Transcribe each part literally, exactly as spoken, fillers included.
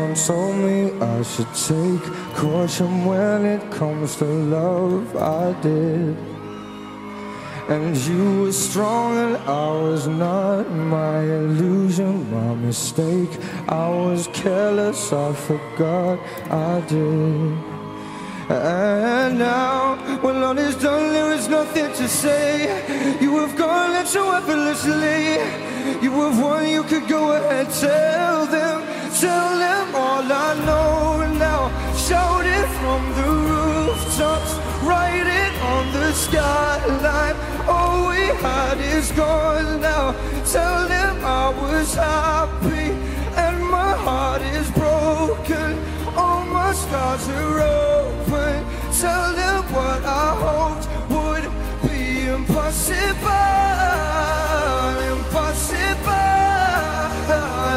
Someone told me I should take caution when it comes to love. I did. And you were strong and I was not. My illusion, my mistake. I was careless, I forgot I did. And now, when all is done, there is nothing to say. You have gone and so effortlessly. You have won, you could go ahead, tell them, tell them all I know now. Shout it from the rooftops, write it on the skyline. All we had is gone now. Tell them I was happy and my heart is broken. All my scars are open. Tell them what I hoped would be impossible. Impossible.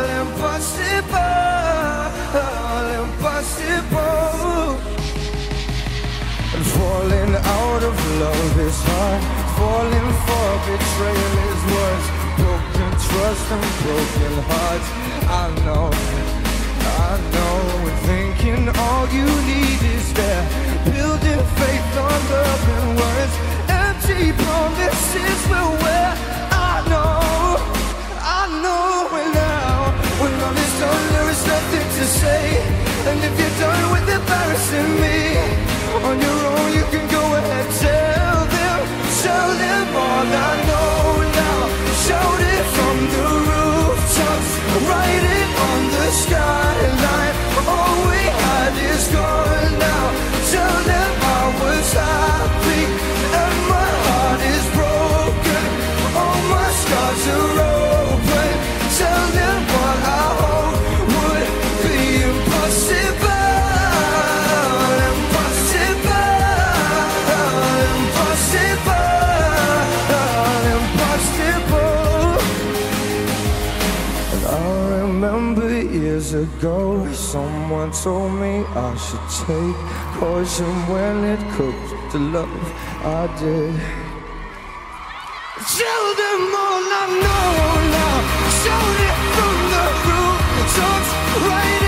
Impossible. Impossible. And falling out of love is hard. Falling for betrayal is worse. Broken trust and broken hearts. I know, I know. And thinking all you need is there. Building faith on love and words. Empty promises will wear. I know, I know. And now, when all is done, there is nothing to say. And if you're done with embarrassing me, on your own you can go ahead, tell them, tell them all I know now. Shout it from the rooftops, write it on the skyline. All we had is gone now. Tell them I was happy and my heart is broken. All my scars are open. Tell them what I hope would be impossible. Years ago, someone told me I should take caution when it comes to love. I did. Tell them all I know now. Shout it from the rooftops, right